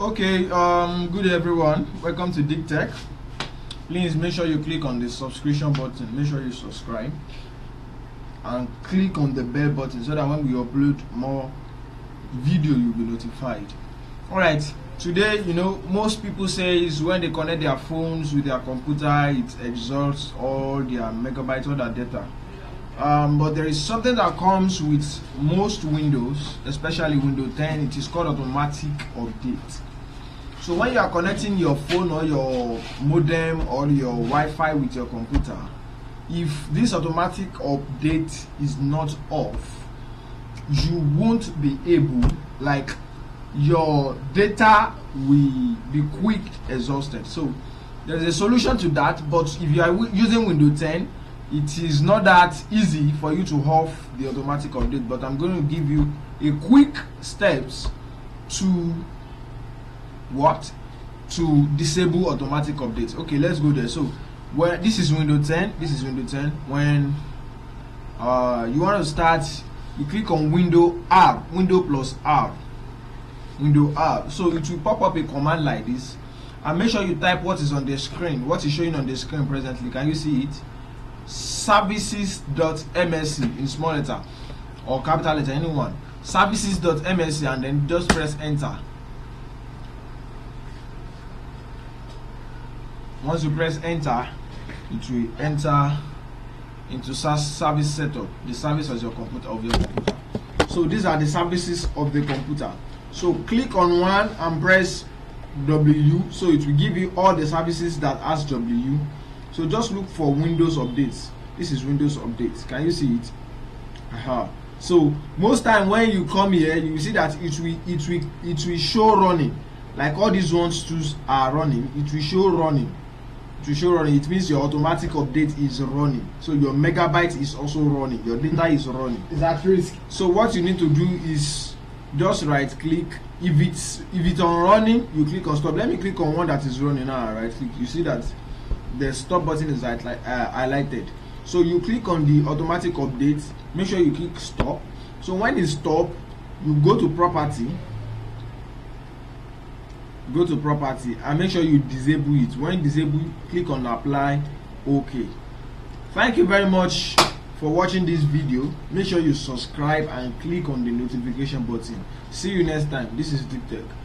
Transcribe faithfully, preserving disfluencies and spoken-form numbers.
Okay, um, good day everyone. Welcome to Dig Tech. Please make sure you click on the subscription button. Make sure you subscribe and click on the bell button so that when we upload more video, you'll be notified. All right. Today, you know, most people say is when they connect their phones with their computer, it exhausts all their megabytes, all their data. Um, but there is something that comes with most Windows, especially Windows ten. It is called automatic update. So when you are connecting your phone or your modem or your Wi-Fi with your computer, if this automatic update is not off, you won't be able, like, your data will be quick exhausted. So there's a solution to that, but if you are using Windows ten, it is not that easy for you to off the automatic update. But I'm going to give you a quick steps to what to disable automatic updates. Okay, let's go there. So where this is Windows ten, this is Windows ten. When uh, you want to start, you click on Window R, Window plus R, Window R. So it will pop up a command like this, and make sure you type what is on the screen, what is showing on the screen presently. Can you see it? services.msc in small letter or capital letter, anyone. services.msc, and then just press enter. Once you press enter, it will enter into service setup, the service of your computer of your computer. So these are the services of the computer. So click on one and press W, so it will give you all the services that has W. So just look for Windows updates. This is Windows updates. Can you see it? Aha. So most time when you come here, you will see that it will it will it will show running. Like all these ones tools are running. It will show running. It will show running. It means your automatic update is running. So your megabyte is also running. Your data is running. Is that risk? So what you need to do is just right click. If it's if it's on running, you click on stop. Let me click on one that is running now. Right click. You see that the stop button is uh, highlighted. So you click on the automatic update. Make sure you click stop. So when it's stop, you go to property. Go to property and make sure you disable it. When you disable, click on apply. Okay. Thank you very much for watching this video. Make sure you subscribe and click on the notification button. See you next time. This is Dig Tech.